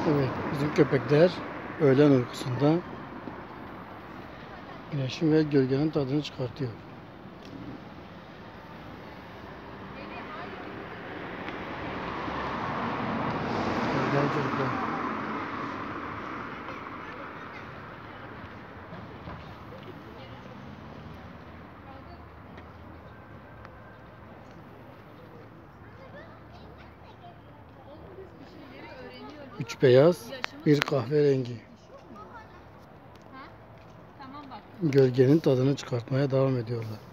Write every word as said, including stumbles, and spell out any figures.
Evet, bizim köpekler öğlen uykusunda güneşin ve gölgenin tadını çıkartıyor. Gel çocuklar. Üç beyaz, bir kahverengi. Gölgenin tadını çıkartmaya devam ediyorlar.